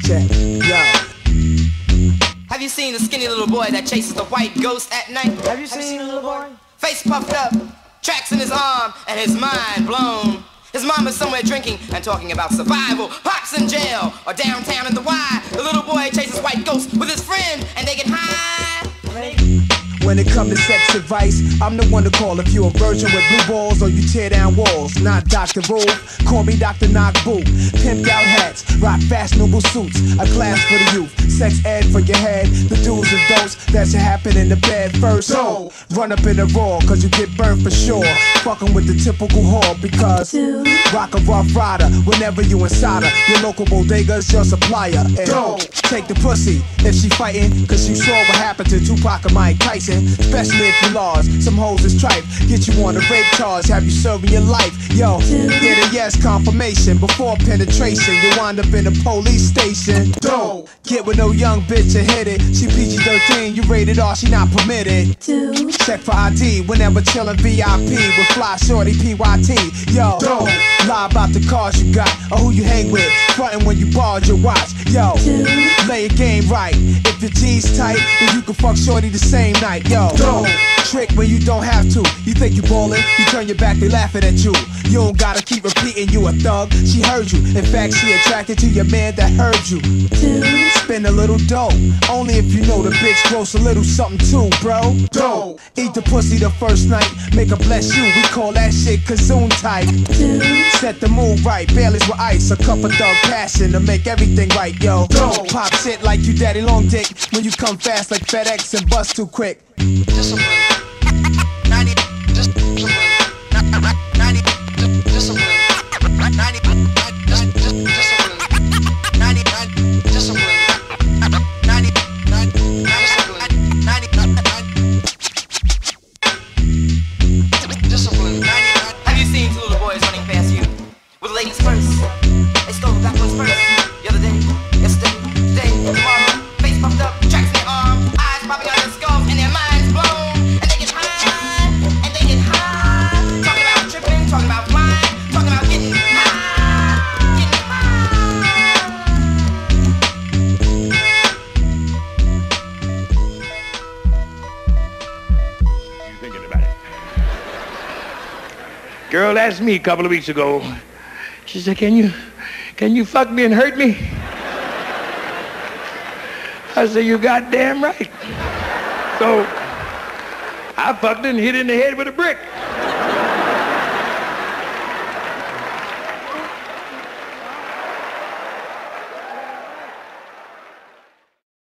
check, yo. Have you seen the skinny little boy that chases the white ghost at night? Have you seen the little boy? Face puffed up, tracks in his arm, and his mind blown. His mom is somewhere drinking and talking about survival. Pop's in jail or downtown in the Y. The little boy chases white ghosts with his friend, and they get high. When it comes to sex advice, I'm the one to call if you're a virgin with blue balls or you tear down walls. Not Dr. Rolf, call me Dr. Knock Boo. Pimped out hats, rock fashionable suits, a class for the youth, sex ed for your head. The do's and don'ts that should happen in the bed first. So, run up in the raw, cause you get burned for sure. Fucking with the typical whore because rock a rough rider whenever you inside her. Your local bodega's your supplier. And don't take the pussy if she fighting, cause you saw what happened to Tupac and Mike Tyson. Especially if you lost, some hoes is tripe. Get you on a rape charge, have you serving your life. Yo, get a yes confirmation before penetration. You wind up in a police station. Don't get with no young bitch and hit it. She PG-13, you rated R, she not permitted. Check for ID whenever chillin' VIP with fly shorty PYT. Yo, don't lie about the cars you got or who you hang with. Frontin' when you borrowed your watch. Yo, lay your game right. If your G's tight, then you can fuck shorty the same night. Yo, don't trick when you don't have to. You think you ballin', you turn your back, they laughing at you. You don't gotta keep repeating you a thug. She heard you. In fact, she attracted to your man that heard you. Spend a little dough, only if you know the bitch gross a little something too, bro. Don't eat the pussy the first night, make her bless you. We call that shit Kazoon type. Set the mood right, Baileys with ice, a cup of thug passion to make everything right, yo. Don't pop shit like you daddy long dick when you come fast like FedEx and bust too quick. Discipline. 90. Discipline. 90. Discipline. 90. Discipline. 90. Discipline. 90. Discipline. Have you seen two little boys running past you with ladies first? They stole that one's first. The other day, yesterday, today, tomorrow. Face puffed up, tracks in their arm, eyes popping out of their skulls, and their minds blown. And they get high, and they get high. Talking about tripping, talking about flying, talking about getting high, getting high. You thinking about it? Girl asked me a couple of weeks ago. She said, "Can you fuck me and hurt me?" I said, "You goddamn right." So I fucked her and hit her in the head with a brick.